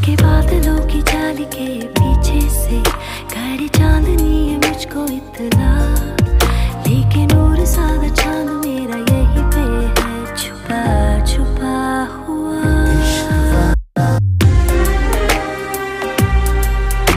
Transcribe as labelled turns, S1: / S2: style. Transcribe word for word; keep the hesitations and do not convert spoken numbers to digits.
S1: के बादलों की जाली के पीछे से खड़ी चांदनी है मुझको इतना